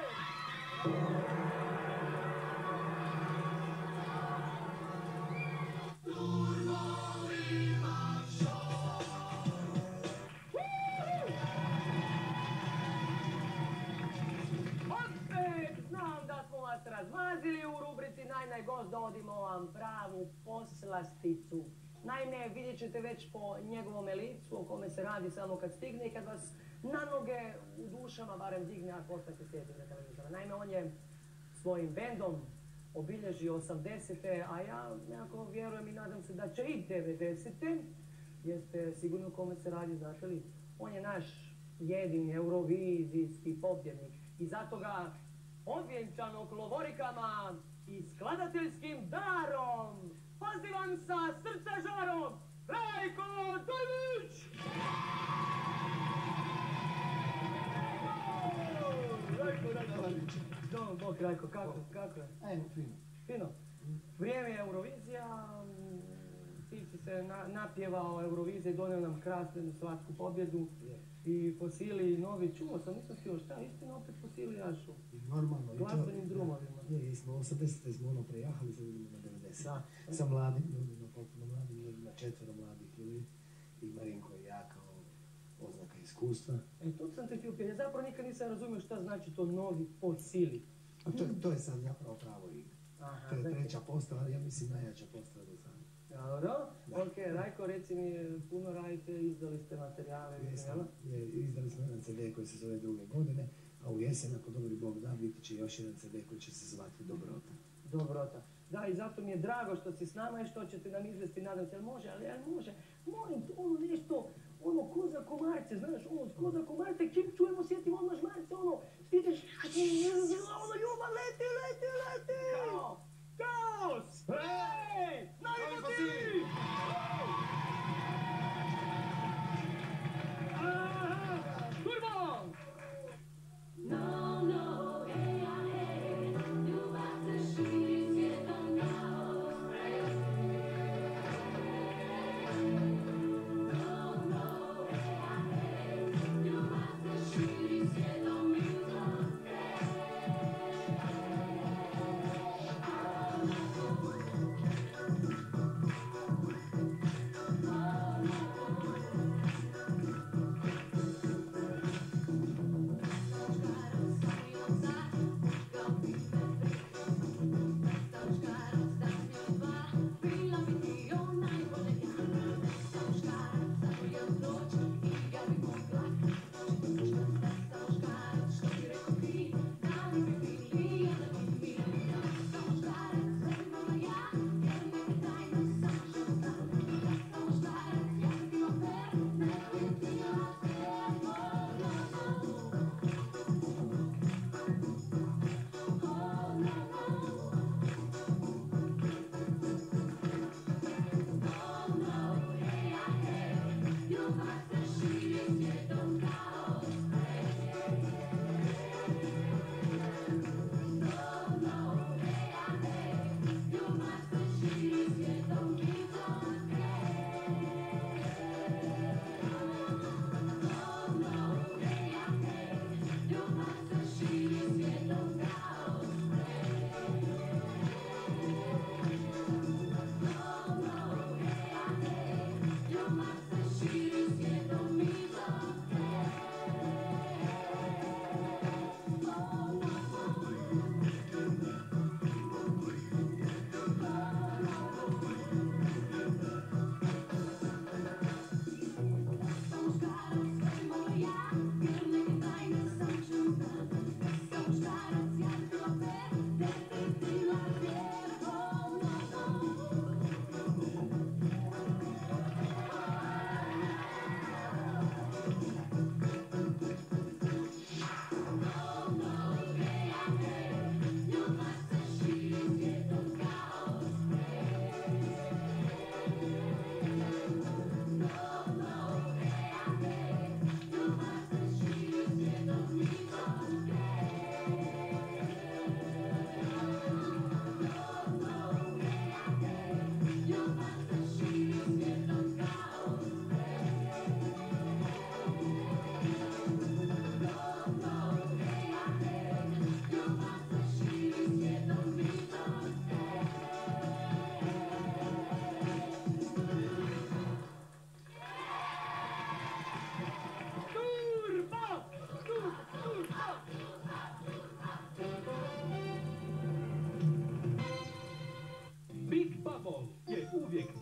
Opet znam da smo vas razmazili u rubrici Naj naj gost, dodimo vam pravu poslasticu. Naime, vidjet ćete već po njegovom licu o kome se radi samo kad stigne i kad vas na noge u dušama barem digne ako ostajete sjediti na televizora. Naime, on je svojim bendom obilježio osamdesete, a ja nekako vjerujem i nadam se da će i devedesete. Jeste sigurno o kome se radi, znate li? On je naš jedini eurovizijski pobjednik i zato ga ovjenčanog lovorikama i skladateljskim darom pozivam sa srca žarom, Rajko Dojmić! Rajko, Rajko, Rajko. Dobro, bok, Rajko, kako, kako je? Evo, fino. Fino. Vrijeme je Eurovizija, ti si se na, napjevao Eurovizije, donio nam krasnu slatku pobjedu. I Fosili novi, čuo sam, nisam htio šta, istina opet Fosili jašu. Normalno. Glazbenim drumovima. Je, jesmo osamdesete smo ono prejahali, sad idemo na devedeset. Da. Sa mladim ljudima, potpuno mladim ljudima, četvero mladih ljudi. I Marinko i ja kao oznaka iskustva. E, tu sam te htio pitati, zapravo nikad nisam razumio šta znači to novi Fosili. A to, to je sad zapravo pravo igra. Aha, To je dakle. treća postava, ali ja mislim najjača postava do sada. Dobro, ok, Rajko, reci mi, puno radite, izdali ste materijale, Jesmo, jel? je, izdali smo jedan ce de koji se zove druge godine, a u jesen, ako dobri Bog da, biti će još jedan ce de koji će se zvati Dobrota. Dobrota. Da, i zato mi je drago što si s nama i što ćete nam izvesti, nadam se, jel može, ali jel može, molim te, ono nešto, ono ko za komarce, znaš, ono ko za komarce, čim čujemo, sjetimo ono žmarce, ono, stižeš, ono ljubav, leti, leti, leti! Kao, kaos! Hej, najmo ti! Aha, turbo! No, no, hey, hey, ljubav se širi svijetom kao sprej. No, no, hey, hey, ljubav se širi svijetom kao sprej.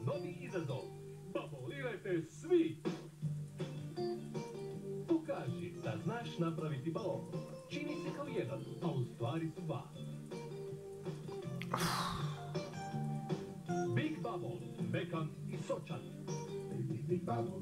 novi izazov. Babolirajte svi! Pokaži da znaš napraviti balon. Čini se kao jedan, a u stvari su dva. Big Bubble, mekan i sočan. Big, big Bubble.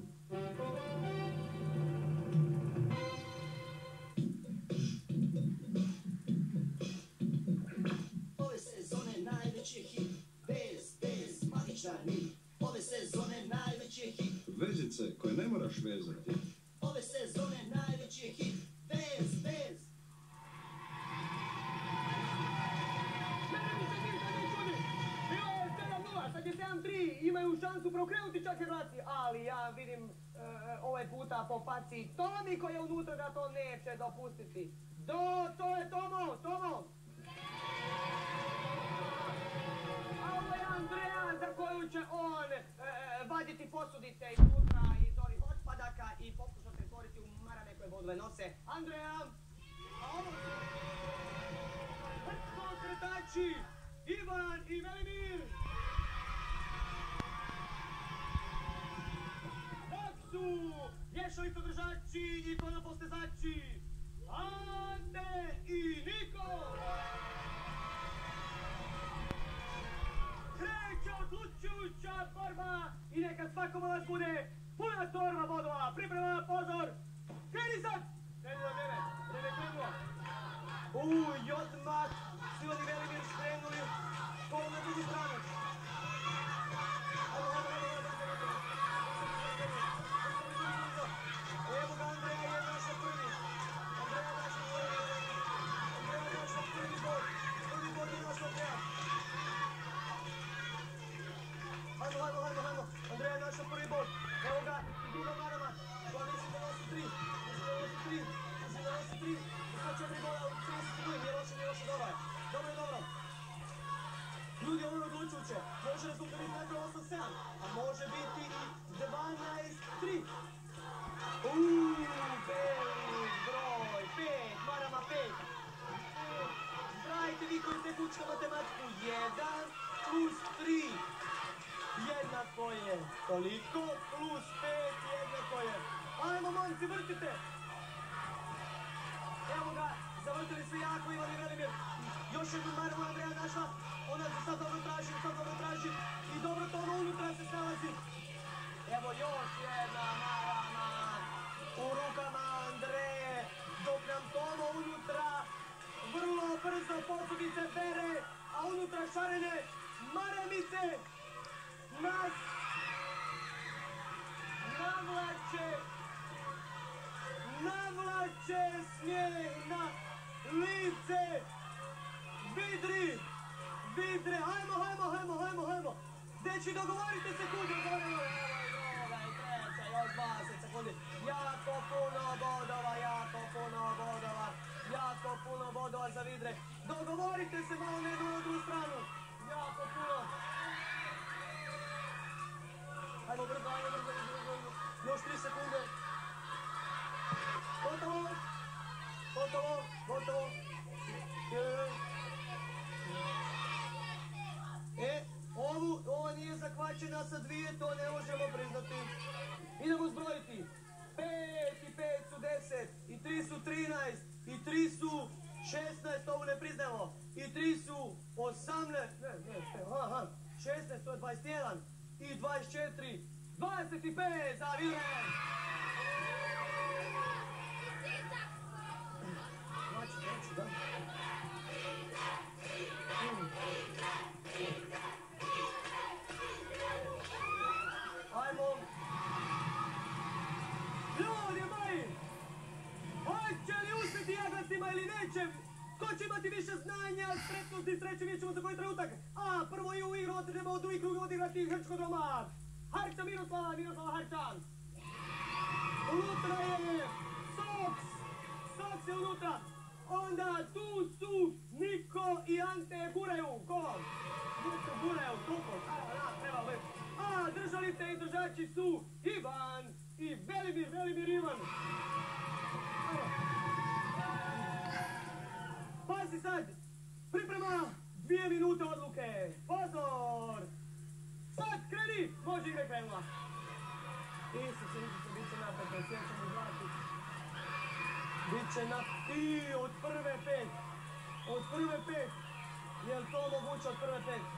Ove sezone najveći je hit, bez, bez, magičan hit. Ove sezone najveći je hit. Vezice koje ne moraš vezati. Ove sezone najveći je hit, bez, bez. Sad je sedam tri, imaju šansu preokrenuti čak i vraci, ali ja vidim e, ovaj puta po faci Tomi koji je unutra da to neće dopustiti. Do, to je Tomo, Tomo! A ovo je Andreja za koju će on e, vaditi posudice iznutra iz ovih otpadaka i pokušati stvoriti u marane koje vodove nose. Andreja! A ovo su... Vrtko kretači! Ivan i Velimir! Su vješalico držači i konopostezači Ante i Niko. Kreće odlučujuća borba i neka svakom od vas bude puna torba bodova. Priprema, pozor, kreni sad! Krenulo vreme, vreme krenulo. Uj, odmah, svi oni Velimir skrenuli skoro na drugu stranu. Ajmo, ajmo, ajmo, ajmo, ajmo. Evo ga, Andreja je naša prvi. Andreja je naša prvi. Andreja je naša prvi bod. Prvi bod je naša Andreja. Hajmo, hajmo, hajmo, hajmo. Andreja je naša prvi bod. Evo ga, i druga marama. Koja mislim da nosi tri. Mislim da nosi tri. Mislim da nosi tri. Mislim da četiri boda u trideset sekundi. Nije loše, nije loše, dobro je. Dobro je, dobro. Ljudi, ovo je odlučujuće. Može rezultat biti nekako osam sedam. A može biti i dvanaest tri. Uuuu, velik broj, pet, marama pet. Zbrajte vi koji ste kućka matematiku, jedan plus tri. Jednako je toliko, plus pet jednako je. Ajmo, momci, vrtite. Evo ga, zavrtili su jako Ivan i Velimir. Još jednu maramu Andreja našla. Ona se sad dobro traži, sad dobro traži. I dobro to ono unutra se snalazi. Evo još jedna marama. U rukama Andreje, dok nam Tomo unutra vrlo brzo posudice bere, a unutra šarene maramice nas navlače, navlače smijeh na lice. Vidri, vidre, hajmo, hajmo, hajmo, hajmo, hajmo. Deči, dogovorite sekundu, dogovorimo. Još dvadeset sekundi. Jako puno bodova, jako puno bodova. Jako puno bodova za vidre. Dogovorite se malo na jednu na drugu stranu. Jako puno. Ajmo brzo, ajmo brzo, brzo. Još tri sekunde. Gotovo. Gotovo, gotovo. E, ovu, ova nije zakvačena sa dvije, to ne možemo priznati. Idemo zbrojiti. Pet i pet su deset, i tri su trinaest, i tri su šesnaest, ovu ne priznamo. I tri su osamnaest, ne, ne, aha, šesnaest, to je dvadeset jedan, i dvadeset četiri, dvadeset pet za Vile. Znači, znači, da. Ajmo. Ljudi moji, hoće li uspjeti Jaglasima ili neće? Ko će imati više znanja, spretnosti, sreće, vidjet ćemo za koji trenutak. A, prvo je u igru, treba u drugi krug odigrati Hrčkodroma. Harča Miroslava, Miroslava Harčan. Unutra je Soks, Soks je unutra. Onda tu su Niko i Ante guraju. Ko? Niko guraju, koliko? A, da, treba uvijek. A, držalice i držači su Ivan i Velimir, Velimir Ivan. Pazi sad, priprema dvije minute odluke. Pozor! sad, kreni! Može igre krenula. Isuse, Isuse, bit će napeto, sjećamo zlati. Bit će na... I od prve pet. Od prve pet. Jel to moguće od prve pet?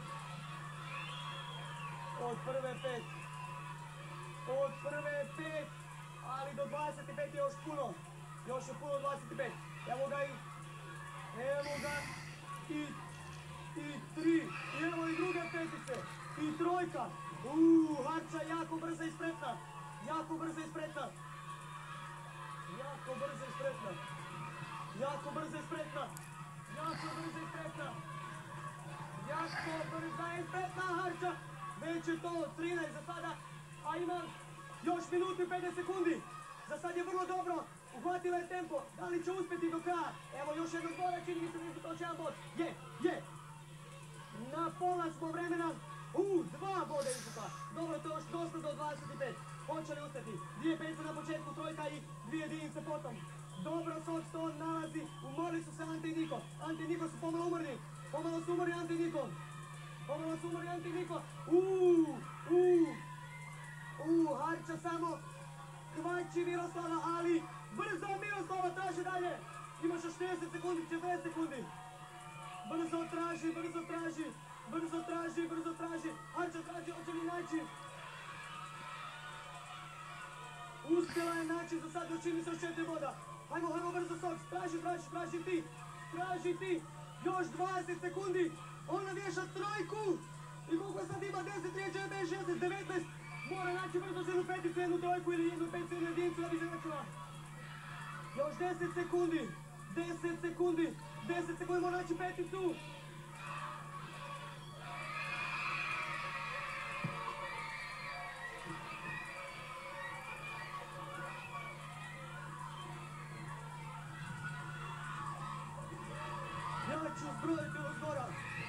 Od prve pet. Od prve pet. Ali do dvadeset pet je još puno. Još je puno dvadeset pet. Evo ga i... Evo ga i... I tri. I evo i druge petice. I trojka. Uuu, Harča jako brza i spretna. Jako brza i spretna. Jako brza i spretna. Jako brza i spretna. Jako brza i spretna. Jako brza i spretna Harča. Već je to trinaest za sada. A ima još minutu i pedeset sekundi. Za sad je vrlo dobro. Uhvatila je tempo. Da li će uspjeti do kraja? Evo još jednog boda, čini mi se da će to jedan bod. Je, je. Na pola smo vremena. U, dva boda izvukla. Dobro, to je još dosta do dvadeset pet. Hoće li uspjeti? Dvije petice na početku, trojka i dvije jedinice potom. Dobro, Sox to nalazi. Umorili su se Ante i Niko. Ante i Niko su pomalo umorni. Pomalo su umorni Ante i Niko. Pomalo su umorni Ante i Niko. Uuu, uuu. Uuu, Harča samo kvači Miroslava, ali brzo Miroslava traži dalje. Imaš još šezdeset sekundi, četrdeset sekundi. Brzo traži, brzo traži. Brzo traži, brzo traži. Harča traži, hoće li naći? Uspjela je naći, za sad još čini se još četiri boda. Hajmo, hajmo brzo Sox, traži, traži, traži ti. Traži ti. Još dvadeset sekundi. Ona vješa trojku. I koliko sad ima? deset, trideset, četrdeset, šezdeset, devetnaest. Mora naći brzo jednu peticu, jednu trojku ili jednu peticu, jednu jedinicu da bi se načela. Još deset sekundi. deset sekundi. deset sekundi mora naći peticu. Ja ću zbrojiti od zgora.